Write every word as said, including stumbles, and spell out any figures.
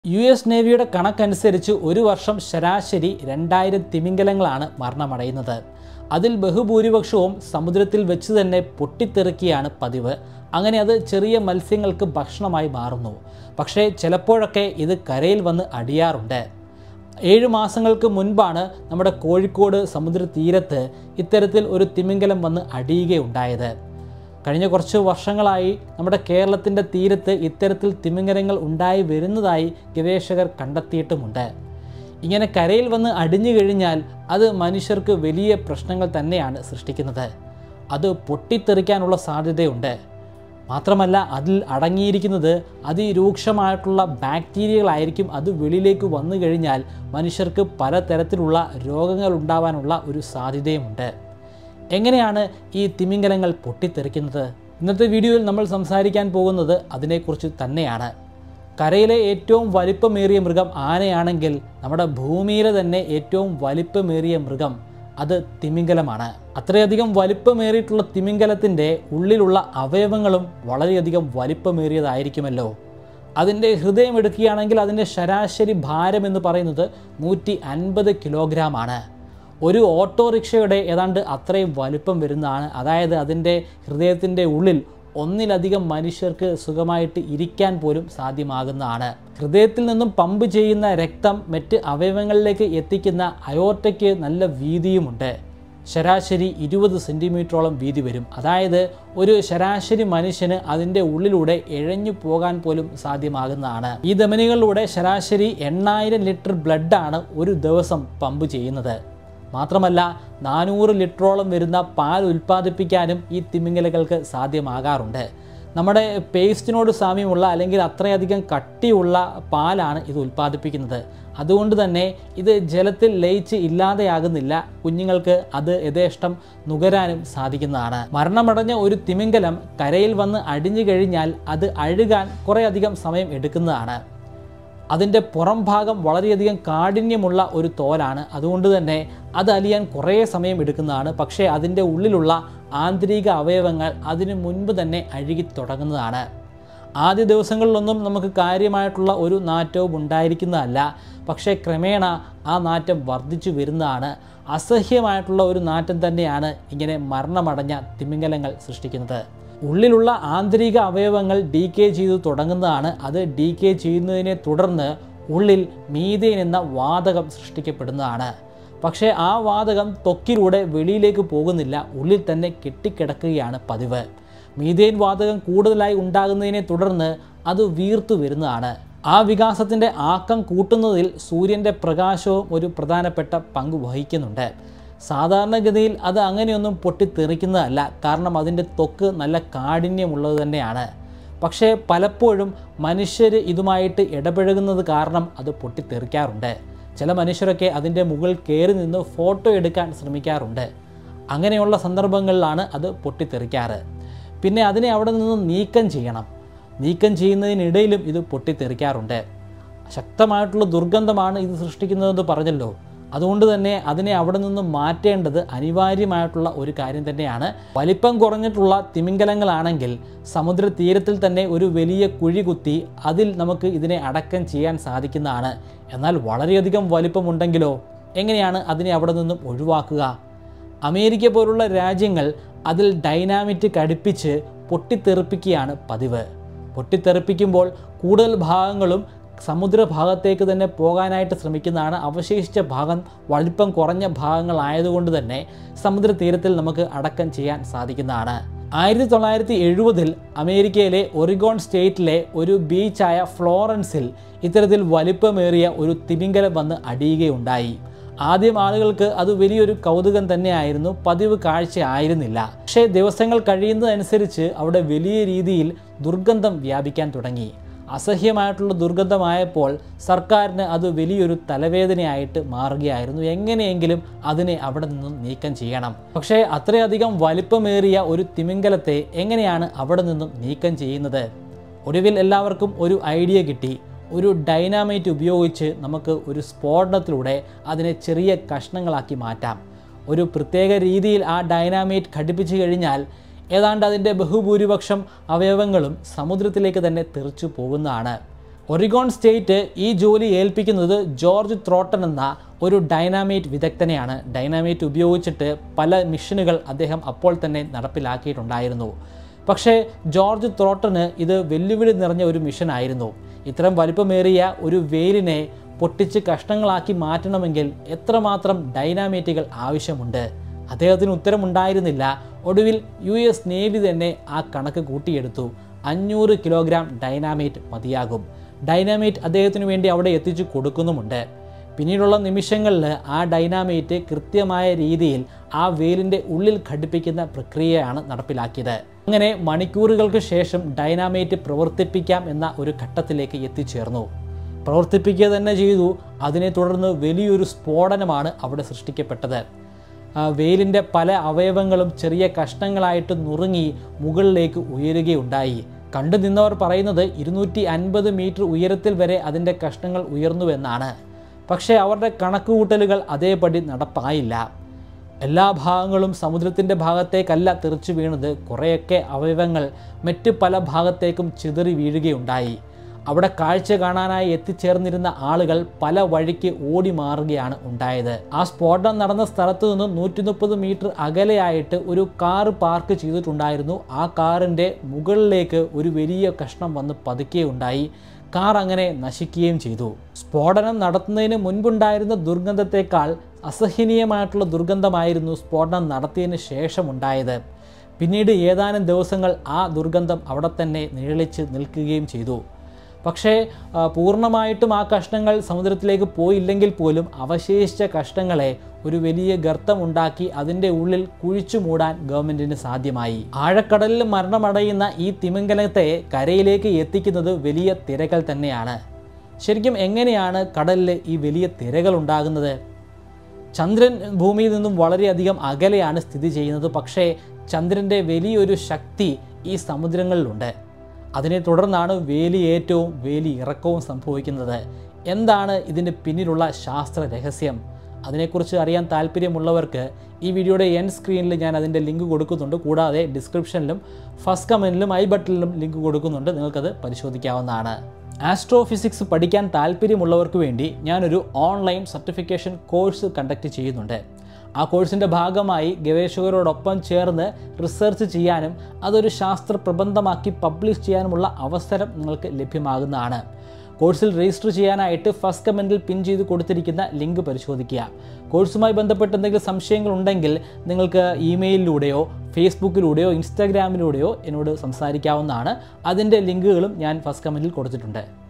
U S നേവിയുടെ കണക്കനുസരിച്ച് ഒരു വർഷം ശരാശരി രണ്ടായിരം തിമിംഗലങ്ങളാണ് മരണമടയുന്നത്. അതിൽ ബഹുഭൂരിപക്ഷവും സമുദ്രത്തിൽ വെച്ച് തന്നെ പൊട്ടിത്തെറിക്കുകയാണ് പതിവ്. അങ്ങനെ അത് ചെറിയ മത്സ്യങ്ങൾക്ക് ഭക്ഷണമായി മാറുന്നു. പക്ഷേ ചിലപ്പോഴൊക്കെ ഇത് കരയിൽ വന്ന് അടിയാറുണ്ട്. ഏഴു മാസങ്ങൾക്ക് മുൻപാണ് നമ്മുടെ കോഴിക്കോട് സമുദ്ര തീരത്ത് ഇത്തരത്തിൽ ഒരു തിമിംഗലം വന്ന് അടിയുകയുണ്ടായത്. കഴിഞ്ഞ കുറച്ച് വർഷങ്ങളായി നമ്മുടെ കേരളത്തിൻ്റെ തീരത്ത് ഇത്തരത്തിൽ തിമിംഗലങ്ങൾ ഉണ്ടായി വരുന്നതായി ഗവേഷകർ കണ്ടെത്തിയിട്ടുമുണ്ട്. ഇങ്ങനെ കരയിൽ വന്ന് അടിഞ്ഞു കഴിഞ്ഞാൽ അത് മനുഷ്യർക്ക് വലിയ പ്രശ്നങ്ങൾ തന്നെയാണ് സൃഷ്ടിക്കുന്നത്. അത് പൊട്ടിത്തെറിക്കാനുള്ള സാധ്യതയുണ്ട്. മാത്രമല്ല അതിൽ അടങ്ങിയിരിക്കുന്നത് അതിരൂക്ഷമായിട്ടുള്ള ബാക്ടീരിയകളായിരിക്കും. അത് വെളിയിലേക്ക് വന്നു കഴിഞ്ഞാൽ മനുഷ്യർക്ക് പലതരത്തിലുള്ള രോഗങ്ങൾ ഉണ്ടാവാനുള്ള ഒരു സാധ്യതയുമുണ്ട്. എങ്ങനെയാണ് ഈ തിമിംഗലങ്ങൾ പൊട്ടിത്തെറിക്കുന്നത്? ഇന്നത്തെ വീഡിയോയിൽ നമ്മൾ സംസാരിക്കാൻ പോകുന്നത് അതിനെക്കുറിച്ച് തന്നെയാണ്. കരയിലെ ഏറ്റവും വലിപ്പമേറിയ മൃഗം ആനയാണെങ്കിൽ നമ്മുടെ ഭൂമിയിലെ തന്നെ ഏറ്റവും വലിപ്പമേറിയ മൃഗം അത് തിമിംഗലമാണ്. അത്രയധികം വലിപ്പമേറിയിട്ടുള്ള തിമിംഗലത്തിൻ്റെ ഉള്ളിലുള്ള അവയവങ്ങളും വളരെയധികം വലിപ്പമേറിയതായിരിക്കുമല്ലോ. അതിൻ്റെ ഹൃദയം എടുക്കുകയാണെങ്കിൽ അതിൻ്റെ ശരാശരി ഭാരം എന്ന് പറയുന്നത് നൂറ്റി അൻപത് കിലോഗ്രാം ആണ്. ഒരു ഓട്ടോറിക്ഷയുടെ ഏതാണ്ട് അത്രയും വലുപ്പം വരുന്നതാണ്. അതായത് അതിൻ്റെ ഹൃദയത്തിൻ്റെ ഉള്ളിൽ ഒന്നിലധികം മനുഷ്യർക്ക് സുഖമായിട്ട് ഇരിക്കാൻ പോലും സാധ്യമാകുന്നതാണ്. ഹൃദയത്തിൽ നിന്നും പമ്പ് ചെയ്യുന്ന രക്തം മറ്റ് അവയവങ്ങളിലേക്ക് എത്തിക്കുന്ന അയോർട്ടയ്ക്ക് നല്ല വീതിയുമുണ്ട്. ശരാശരി ഇരുപത് സെൻറ്റിമീറ്ററോളം വീതി വരും. അതായത് ഒരു ശരാശരി മനുഷ്യന് അതിൻ്റെ ഉള്ളിലൂടെ ഇഴഞ്ഞു പോകാൻ പോലും സാധ്യമാകുന്നതാണ്. ഈ ധമനികളിലൂടെ ശരാശരി എണ്ണായിരം ലിറ്റർ ബ്ലഡാണ് ഒരു ദിവസം പമ്പ് ചെയ്യുന്നത്. മാത്രമല്ല നാനൂറ് ലിറ്ററോളം വരുന്ന പാൽ ഉൽപ്പാദിപ്പിക്കാനും ഈ തിമിംഗലങ്ങൾക്ക് സാധ്യമാകാറുണ്ട്. നമ്മുടെ പേസ്റ്റിനോട് സാമ്യമുള്ള അല്ലെങ്കിൽ അത്രയധികം കട്ടിയുള്ള പാലാണ് ഇത് ഉൽപ്പാദിപ്പിക്കുന്നത്. അതുകൊണ്ട് തന്നെ ഇത് ജലത്തിൽ ലയിച്ച് ഇല്ലാതെയാകുന്നില്ല. കുഞ്ഞുങ്ങൾക്ക് അത് യഥേഷ്ടം നുകരാനും സാധിക്കുന്നതാണ്. മരണമടഞ്ഞ ഒരു തിമിംഗലം കരയിൽ വന്ന് അടിഞ്ഞു കഴിഞ്ഞാൽ അത് അഴുകാൻ കുറേയധികം സമയം എടുക്കുന്നതാണ്. അതിൻ്റെ പുറം ഭാഗം വളരെയധികം കാഠിന്യമുള്ള ഒരു തോലാണ്. അതുകൊണ്ട് തന്നെ അത് അലിയാൻ കുറേ സമയം എടുക്കുന്നതാണ്. പക്ഷേ അതിൻ്റെ ഉള്ളിലുള്ള ആന്തരിക അവയവങ്ങൾ അതിനു മുൻപ് തന്നെ അഴുകി തുടങ്ങുന്നതാണ്. ആദ്യ ദിവസങ്ങളിലൊന്നും നമുക്ക് കാര്യമായിട്ടുള്ള ഒരു നാറ്റവും ഉണ്ടായിരിക്കുന്നതല്ല. പക്ഷേ ക്രമേണ ആ നാറ്റം വർദ്ധിച്ചു വരുന്നതാണ്. അസഹ്യമായിട്ടുള്ള ഒരു നാറ്റം തന്നെയാണ് ഇങ്ങനെ മരണമടഞ്ഞ തിമിംഗലങ്ങൾ സൃഷ്ടിക്കുന്നത്. ഉള്ളിലുള്ള ആന്തരിക അവയവങ്ങൾ ഡീകേ ചെയ്തു തുടങ്ങുന്നതാണ്. അത് ഡീകേ ചെയ്യുന്നതിനെ തുടർന്ന് ഉള്ളിൽ മീഥേൻ എന്ന വാതകം സൃഷ്ടിക്കപ്പെടുന്നതാണ്. പക്ഷേ ആ വാതകം ത്വക്കിലൂടെ വെളിയിലേക്ക് പോകുന്നില്ല, ഉള്ളിൽ തന്നെ കെട്ടിക്കിടക്കുകയാണ് പതിവ്. മീഥേൻ വാതകം കൂടുതലായി ഉണ്ടാകുന്നതിനെ തുടർന്ന് അത് വീർത്തു വരുന്നതാണ്. ആ വികാസത്തിൻ്റെ ആക്കം കൂട്ടുന്നതിൽ സൂര്യൻ്റെ പ്രകാശവും ഒരു പ്രധാനപ്പെട്ട പങ്ക് വഹിക്കുന്നുണ്ട്. സാധാരണഗതിയിൽ അത് അങ്ങനെയൊന്നും പൊട്ടിത്തെറിക്കുന്നതല്ല, കാരണം അതിൻ്റെ ത്വക്ക് നല്ല കാഠിന്യമുള്ളത് തന്നെയാണ്. പക്ഷേ പലപ്പോഴും മനുഷ്യർ ഇതുമായിട്ട് ഇടപഴകുന്നത് കാരണം അത് പൊട്ടിത്തെറിക്കാറുണ്ട്. ചില മനുഷ്യരൊക്കെ അതിൻ്റെ മുകളിൽ കയറി നിന്ന് ഫോട്ടോ എടുക്കാൻ ശ്രമിക്കാറുണ്ട്. അങ്ങനെയുള്ള സന്ദർഭങ്ങളിലാണ് അത് പൊട്ടിത്തെറിക്കാറ്. പിന്നെ അതിനെ അവിടെ നിന്ന് നീക്കം ചെയ്യണം. നീക്കം ചെയ്യുന്നതിനിടയിലും ഇത് പൊട്ടിത്തെറിക്കാറുണ്ട്. ശക്തമായിട്ടുള്ള ദുർഗന്ധമാണ് ഇത് സൃഷ്ടിക്കുന്നതെന്ന് പറഞ്ഞല്ലോ. അതുകൊണ്ട് തന്നെ അതിനെ അവിടെ നിന്ന് മാറ്റേണ്ടത് അനിവാര്യമായിട്ടുള്ള ഒരു കാര്യം തന്നെയാണ്. വലിപ്പം കുറഞ്ഞിട്ടുള്ള തിമിംഗലങ്ങളാണെങ്കിൽ സമുദ്ര തീരത്തിൽ തന്നെ ഒരു വലിയ കുഴി കുത്തി അതിൽ നമുക്ക് ഇതിനെ അടക്കം ചെയ്യാൻ സാധിക്കുന്നതാണ്. എന്നാൽ വളരെയധികം വലിപ്പമുണ്ടെങ്കിലോ എങ്ങനെയാണ് അതിനെ അവിടെ നിന്നും ഒഴിവാക്കുക? അമേരിക്ക പോലുള്ള രാജ്യങ്ങൾ അതിൽ ഡൈനാമിറ്റ് ഘടിപ്പിച്ച് പൊട്ടിത്തെറിപ്പിക്കുകയാണ് പതിവ്. പൊട്ടിത്തെറിപ്പിക്കുമ്പോൾ കൂടുതൽ ഭാഗങ്ങളും സമുദ്രഭാഗത്തേക്ക് തന്നെ പോകാനായിട്ട് ശ്രമിക്കുന്നതാണ്. അവശേഷിച്ച ഭാഗം വലിപ്പം കുറഞ്ഞ ഭാഗങ്ങളായതുകൊണ്ട് തന്നെ സമുദ്ര തീരത്തിൽ നമുക്ക് അടക്കം ചെയ്യാൻ സാധിക്കുന്നതാണ്. ആയിരത്തി തൊള്ളായിരത്തി എഴുപതിൽ അമേരിക്കയിലെ ഒറിഗോൺ സ്റ്റേറ്റിലെ ഒരു ബീച്ചായ ഫ്ലോറൻസിൽ ഇത്തരത്തിൽ വലിപ്പമേറിയ ഒരു തിമിംഗലം വന്ന് അടിയുകയുണ്ടായി. ആദ്യം ആളുകൾക്ക് അത് വലിയൊരു കൗതുകം തന്നെയായിരുന്നു, പതിവ് കാഴ്ച ആയിരുന്നില്ല. പക്ഷേ ദിവസങ്ങൾ കഴിയുന്നതനുസരിച്ച് അവിടെ വലിയ രീതിയിൽ ദുർഗന്ധം വ്യാപിക്കാൻ തുടങ്ങി. അസഹ്യമായിട്ടുള്ള ദുർഗന്ധമായപ്പോൾ സർക്കാരിന് അത് വലിയൊരു തലവേദനയായിട്ട് മാറുകയായിരുന്നു. എങ്ങനെയെങ്കിലും അതിനെ അവിടെ നിന്നും നീക്കം ചെയ്യണം. പക്ഷേ അത്രയധികം വലിപ്പമേറിയ ഒരു തിമിംഗലത്തെ എങ്ങനെയാണ് അവിടെ നിന്നും നീക്കം ചെയ്യുന്നത്? ഒടുവിൽ എല്ലാവർക്കും ഒരു ഐഡിയ കിട്ടി. ഒരു ഡൈനാമൈറ്റ് ഉപയോഗിച്ച് നമുക്ക് ഒരു സ്ഫോടനത്തിലൂടെ അതിനെ ചെറിയ കഷ്ണങ്ങളാക്കി മാറ്റാം. ഒരു പ്രത്യേക രീതിയിൽ ആ ഡൈനാമൈറ്റ് ഘടിപ്പിച്ചു കഴിഞ്ഞാൽ ഏതാണ്ട് അതിൻ്റെ ബഹുഭൂരിപക്ഷം അവയവങ്ങളും സമുദ്രത്തിലേക്ക് തന്നെ തെറിച്ചു പോകുന്നതാണ്. ഒറിഗോൺ സ്റ്റേറ്റ് ഈ ജോലി ഏൽപ്പിക്കുന്നത് ജോർജ് ത്രോട്ടൺ എന്ന ഒരു ഡൈനാമൈറ്റ് വിദഗ്ധനെയാണ്. ഡൈനാമൈറ്റ് ഉപയോഗിച്ചിട്ട് പല മിഷനുകൾ അദ്ദേഹം അപ്പോൾ തന്നെ നടപ്പിലാക്കിയിട്ടുണ്ടായിരുന്നു. പക്ഷേ ജോർജ് ത്രോട്ടന് ഇത് വെല്ലുവിളി നിറഞ്ഞ ഒരു മിഷനായിരുന്നു. ഇത്തരം വലിപ്പമേറിയ ഒരു വെയിലിനെ പൊട്ടിച്ച് കഷ്ണങ്ങളാക്കി മാറ്റണമെങ്കിൽ എത്രമാത്രം ഡൈനാമൈറ്റുകൾ ആവശ്യമുണ്ട്? അദ്ദേഹത്തിന് ഉത്തരമുണ്ടായിരുന്നില്ല. ഒടുവിൽ യു എസ് നേവി തന്നെ ആ കണക്ക് കൂട്ടിയെടുത്തു. അഞ്ഞൂറ് കിലോഗ്രാം ഡൈനാമൈറ്റ് മതിയാകും. ഡൈനാമൈറ്റ് അദ്ദേഹത്തിന് വേണ്ടി അവിടെ എത്തിച്ചു കൊടുക്കുന്നുമുണ്ട്. പിന്നീടുള്ള നിമിഷങ്ങളിൽ ആ ഡൈനാമൈറ്റ് കൃത്യമായ രീതിയിൽ ആ വെയിലിൻ്റെ ഉള്ളിൽ ഘടിപ്പിക്കുന്ന പ്രക്രിയയാണ് നടപ്പിലാക്കിയത്. അങ്ങനെ മണിക്കൂറുകൾക്ക് ശേഷം ഡൈനാമൈറ്റ് പ്രവർത്തിപ്പിക്കാം എന്ന ഒരു ഘട്ടത്തിലേക്ക് എത്തിച്ചേർന്നു. പ്രവർത്തിപ്പിക്കുക തന്നെ ചെയ്തു. അതിനെ തുടർന്ന് വലിയൊരു സ്ഫോടനമാണ് അവിടെ സൃഷ്ടിക്കപ്പെട്ടത്. വെയിലിൻ്റെ പല അവയവങ്ങളും ചെറിയ കഷ്ണങ്ങളായിട്ട് നുറുങ്ങി മുകളിലേക്ക് ഉയരുകയുണ്ടായി. കണ്ടു നിന്നവർ പറയുന്നത് ഇരുന്നൂറ്റി അൻപത് മീറ്റർ ഉയരത്തിൽ വരെ അതിൻ്റെ കഷ്ണങ്ങൾ ഉയർന്നുവെന്നാണ്. പക്ഷേ അവരുടെ കണക്കുകൂട്ടലുകൾ അതേപടി നടപ്പായില്ല. എല്ലാ ഭാഗങ്ങളും സമുദ്രത്തിൻ്റെ ഭാഗത്തേക്കല്ല തെറിച്ചു വീണത്. കുറേയൊക്കെ അവയവങ്ങൾ മറ്റ് പല ഭാഗത്തേക്കും ചിതറി വീഴുകയുണ്ടായി. അവിടെ കാഴ്ച കാണാനായി എത്തിച്ചേർന്നിരുന്ന ആളുകൾ പല വഴിക്ക് ഓടി മാറുകയാണ് ഉണ്ടായത്. ആ സ്ഫോടനം നടന്ന സ്ഥലത്തു നിന്ന് നൂറ്റി മുപ്പത് മീറ്റർ അകലെയായിട്ട് ഒരു കാറ് പാർക്ക് ചെയ്തിട്ടുണ്ടായിരുന്നു. ആ കാറിൻ്റെ മുകളിലേക്ക് ഒരു വലിയ കഷ്ണം വന്ന് പതുക്കുകയുണ്ടായി. കാർ അങ്ങനെ നശിക്കുകയും ചെയ്തു. സ്ഫോടനം നടത്തുന്നതിന് മുൻപുണ്ടായിരുന്ന ദുർഗന്ധത്തേക്കാൾ അസഹനീയമായിട്ടുള്ള ദുർഗന്ധമായിരുന്നു സ്ഫോടനം നടത്തിയതിന് ശേഷം ഉണ്ടായത്. പിന്നീട് ഏതാനും ദിവസങ്ങൾ ആ ദുർഗന്ധം അവിടെ തന്നെ നിഴലിച്ച് നിൽക്കുകയും ചെയ്തു. പക്ഷേ പൂർണ്ണമായിട്ടും ആ കഷ്ണങ്ങൾ സമുദ്രത്തിലേക്ക് പോയില്ലെങ്കിൽ പോലും അവശേഷിച്ച കഷ്ണങ്ങളെ ഒരു വലിയ ഗർത്തം ഉണ്ടാക്കി അതിൻ്റെ ഉള്ളിൽ കുഴിച്ചു മൂടാൻ ഗവൺമെൻറ്റിന് സാധ്യമായി. ആഴക്കടലിൽ മരണമടയുന്ന ഈ തിമിംഗലത്തെ കരയിലേക്ക് എത്തിക്കുന്നത് വലിയ തിരകൾ തന്നെയാണ്. ശരിക്കും എങ്ങനെയാണ് കടലിൽ ഈ വലിയ തിരകൾ ഉണ്ടാകുന്നത്? ചന്ദ്രൻ ഭൂമിയിൽ നിന്നും വളരെയധികം അകലെയാണ് സ്ഥിതി ചെയ്യുന്നത്. പക്ഷേ ചന്ദ്രൻ്റെ വലിയൊരു ശക്തി ഈ സമുദ്രങ്ങളിലുണ്ട്. അതിനെ തുടർന്നാണ് വേലിയേറ്റവും വേലി ഇറക്കവും സംഭവിക്കുന്നത്. എന്താണ് ഇതിന് പിന്നിലുള്ള ശാസ്ത്ര രഹസ്യം? അതിനെക്കുറിച്ച് അറിയാൻ താല്പര്യമുള്ളവർക്ക് ഈ വീഡിയോയുടെ എൻഡ് സ്ക്രീനിൽ ഞാൻ അതിൻ്റെ ലിങ്ക് കൊടുക്കുന്നുണ്ട്. കൂടാതെ ഡിസ്ക്രിപ്ഷനിലും ഫസ്റ്റ് കമൻറ്റിലും ഐ ബട്ടണിലും ലിങ്ക് കൊടുക്കുന്നുണ്ട്. നിങ്ങൾക്കത് പരിശോധിക്കാവുന്നതാണ്. ആസ്ട്രോഫിസിക്സ് പഠിക്കാൻ താല്പര്യമുള്ളവർക്ക് വേണ്ടി ഞാനൊരു ഓൺലൈൻ സർട്ടിഫിക്കേഷൻ കോഴ്സ് കണ്ടക്ട് ചെയ്യുന്നുണ്ട്. ആ കോഴ്സിൻ്റെ ഭാഗമായി ഗവേഷകരോടൊപ്പം ചേർന്ന് റിസർച്ച് ചെയ്യാനും അതൊരു ശാസ്ത്ര പ്രബന്ധമാക്കി പബ്ലിഷ് ചെയ്യാനുമുള്ള അവസരം നിങ്ങൾക്ക് ലഭ്യമാകുന്നതാണ്. കോഴ്സിൽ രജിസ്റ്റർ ചെയ്യാനായിട്ട് ഫസ്റ്റ് കമൻറ്റിൽ പിൻ ചെയ്ത് കൊടുത്തിരിക്കുന്ന ലിങ്ക് പരിശോധിക്കുക. കോഴ്സുമായി ബന്ധപ്പെട്ട് എന്തെങ്കിലും സംശയങ്ങൾ ഉണ്ടെങ്കിൽ നിങ്ങൾക്ക് ഇമെയിലിലൂടെയോ ഫേസ്ബുക്കിലൂടെയോ ഇൻസ്റ്റാഗ്രാമിലൂടെയോ എന്നോട് സംസാരിക്കാവുന്നതാണ്. അതിൻ്റെ ലിങ്കുകളും ഞാൻ ഫസ്റ്റ് കമൻറ്റിൽ കൊടുത്തിട്ടുണ്ട്.